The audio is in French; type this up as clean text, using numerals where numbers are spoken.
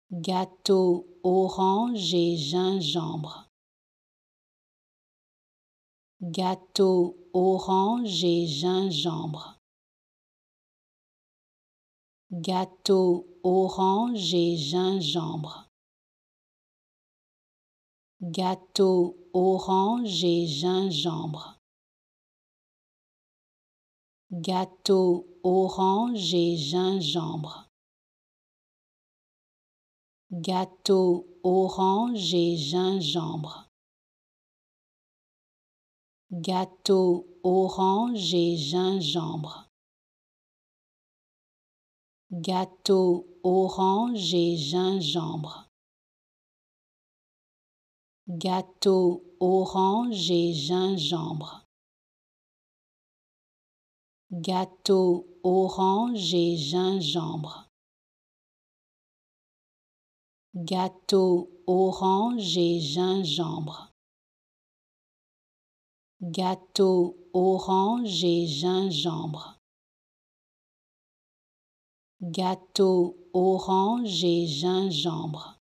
Gâteau orange et gingembre. Gâteau orange et gingembre. Gâteau orange et gingembre. Gâteau orange et gingembre. Gâteau orange et gingembre. Gâteau orange et gingembre. Gâteau orange et gingembre. Gâteau orange et gingembre. Gâteau orange et gingembre. Gâteau orange et gingembre. Gâteau orange et gingembre. Gâteau orange et gingembre. Gâteau orange et gingembre.